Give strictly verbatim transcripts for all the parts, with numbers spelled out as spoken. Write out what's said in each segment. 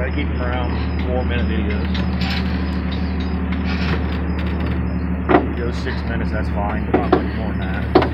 Try to keep them around four minute videos. If it goes six minutes, that's fine, but not much more than that.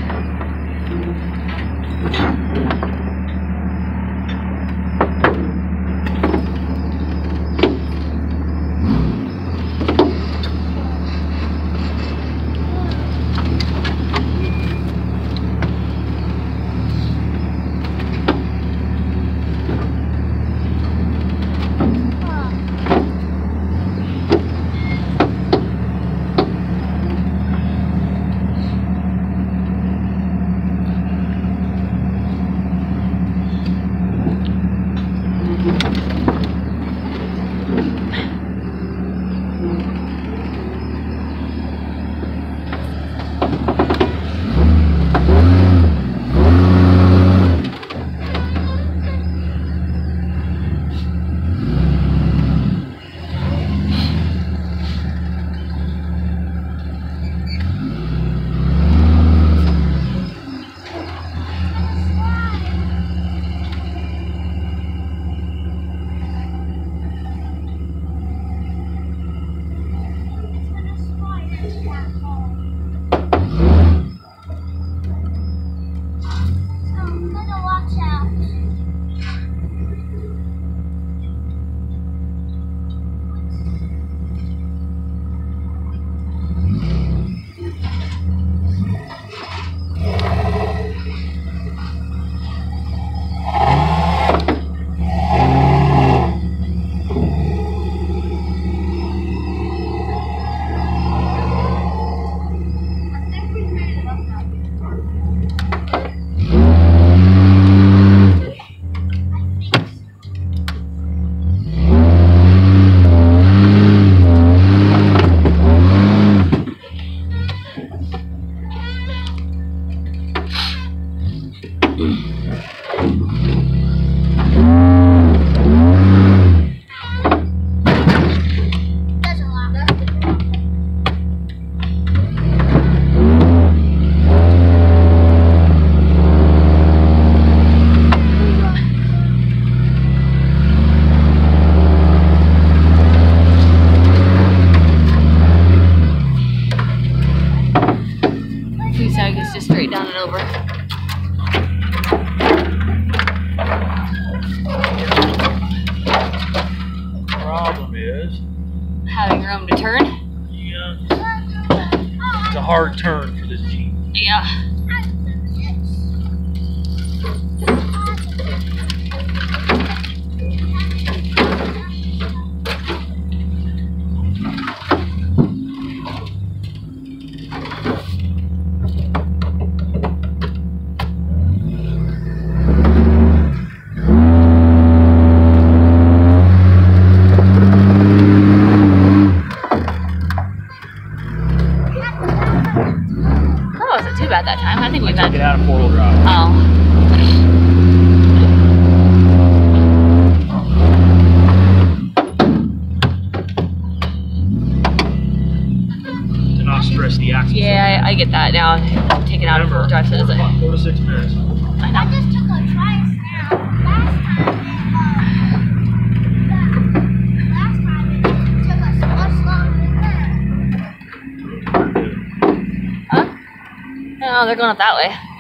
Just straight down and over. Problem is having room to turn. Yeah, it's a hard turn for this Jeep. Yeah. Too bad that time. I think we've had. Get out of four wheel drive. Oh. To not stress the axle. Yeah, I, I get that now. I'm taking out of four wheel drive, so does it? Four to six minutes. I know. I just took a twice now. Last time it, uh, last time it took us much longer than that. Huh? No, they're going up that way.